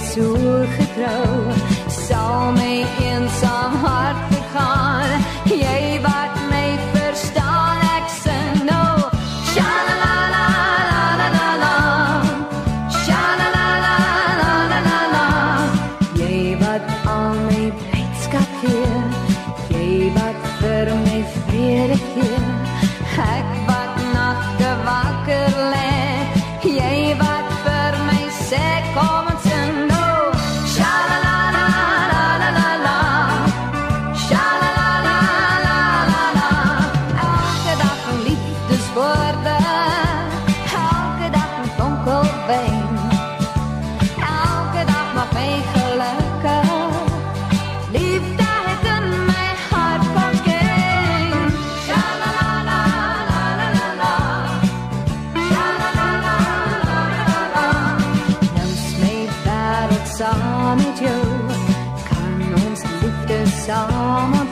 so getrou, sal my eensaam hart vergaan. Jy wat my verstaan, ek sing nou. Sha-la-la-la-la-la-la-la, sha-la-la-la-la-la-la-la. Jy wat al my blydskap gee, jy wat vir my vrede gee, ek wat nagte wakker lê, jy wat vir my sê kom en sing nou. Sha-la-la-la-la-la-la, sha-la-la-la-la-la-la. Elke dag 'n liefdeswoorde, elke dag 'n donker wyn, elke dag maak my gelukkig, liefde het in my hart kom skyn. Sha-la-la-la-la-la-la, sha-la-la-la-la-la-la. Nou is my wêreld saam met jou, kan ons liefde saam